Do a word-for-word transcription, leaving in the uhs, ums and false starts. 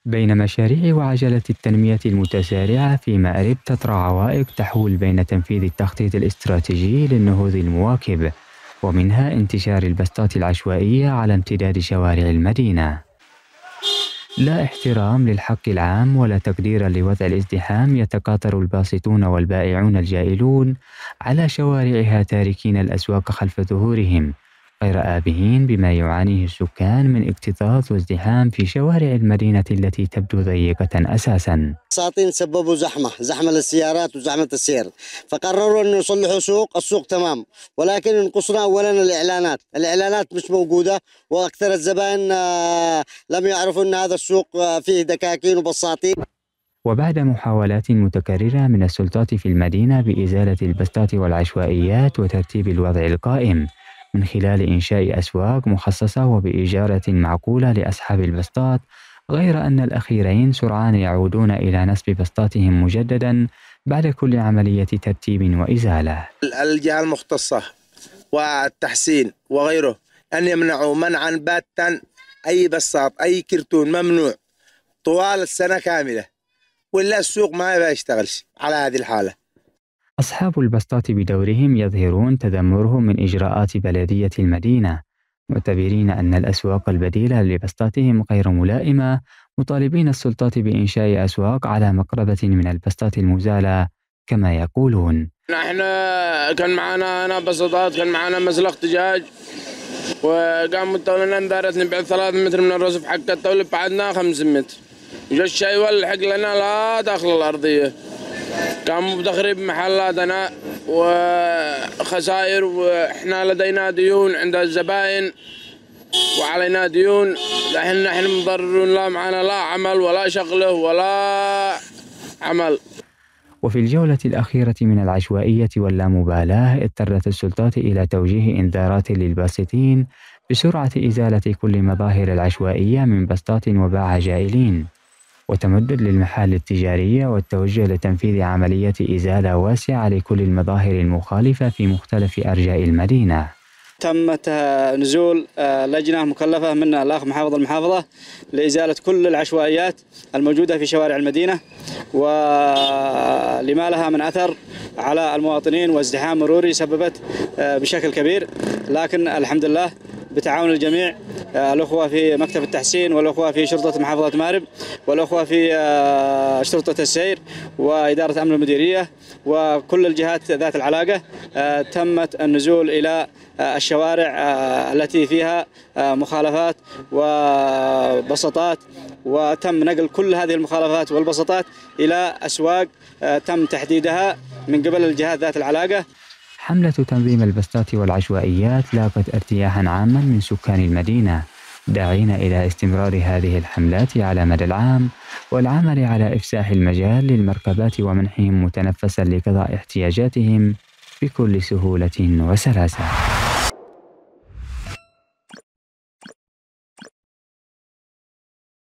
بين مشاريع وعجلة التنمية المتسارعة في مأرب تطرح عوائق تحول بين تنفيذ التخطيط الاستراتيجي للنهوض المواكب، ومنها انتشار البسطات العشوائية على امتداد شوارع المدينة. لا احترام للحق العام ولا تقدير لوضع الازدحام، يتكاثر الباسطون والبائعون الجائلون على شوارعها تاركين الأسواق خلف ظهورهم، غير آبهين بما يعانيه السكان من اكتظاظ وازدحام في شوارع المدينة التي تبدو ضيقة أساساً. الساطين سببوا زحمة زحمة للسيارات وزحمة السير، فقرروا أن يصلحوا سوق السوق تمام، ولكن ينقصنا أولا الإعلانات الإعلانات مش موجودة، وأكثر الزبائن لم يعرفوا أن هذا السوق فيه دكاكين وبساطين. وبعد محاولات متكررة من السلطات في المدينة بإزالة البسطات والعشوائيات وترتيب الوضع القائم من خلال إنشاء أسواق مخصصة وبإجارة معقولة لأصحاب البسطات، غير أن الأخيرين سرعان يعودون إلى نصب بسطاتهم مجددا بعد كل عملية ترتيب وإزالة. الجهة المختصة والتحسين وغيره أن يمنعوا منعا باتا أي بساط أي كرتون ممنوع طوال السنة كاملة، ولا السوق ما يشتغلش على هذه الحالة. أصحاب البسطات بدورهم يظهرون تذمرهم من إجراءات بلدية المدينة، معتبرين أن الأسواق البديلة لبسطاتهم غير ملائمة، مطالبين السلطات بإنشاء أسواق على مقربة من البسطات المزالة كما يقولون. نحن كان معنا أنا بسطات، كان معنا مزلق دجاج، وقام الدولة انذارت نبيع ثلاثة متر من الرصف حق الدولة، بعدنا خمس متر، جا الشاي والحق لنا لا داخل الأرضية، قاموا بتخريب محلاتنا وخسائر، وإحنا لدينا ديون عند الزبائن وعلينا ديون، لحين نحن مضررون، لا معنا لا عمل ولا شغله ولا عمل. وفي الجولة الأخيرة من العشوائية واللامبالاة اضطرت السلطات إلى توجيه إنذارات للباسطين بسرعة إزالة كل مظاهر العشوائية من بسطات وباع جائلين، وتمدد للمحال التجارية والتوجه لتنفيذ عملية إزالة واسعة لكل المظاهر المخالفة في مختلف أرجاء المدينة. تمت نزول لجنة مكلفة من الأخ محافظ المحافظة لإزالة كل العشوائيات الموجودة في شوارع المدينة ولما لها من أثر على المواطنين وازدحام مروري سببت بشكل كبير، لكن الحمد لله بتعاون الجميع، الأخوة في مكتب التحسين والأخوة في شرطة محافظة مأرب والأخوة في شرطة السير وإدارة أمن المديرية وكل الجهات ذات العلاقة، تمت النزول إلى الشوارع التي فيها مخالفات وبسطات، وتم نقل كل هذه المخالفات والبسطات إلى أسواق تم تحديدها من قبل الجهات ذات العلاقة. حملة تنظيم البسطات والعشوائيات لاقت ارتياحا عاما من سكان المدينة، داعين إلى استمرار هذه الحملات على مدى العام والعمل على إفساح المجال للمركبات ومنحهم متنفسا لقضاء احتياجاتهم بكل سهولة وسلاسة.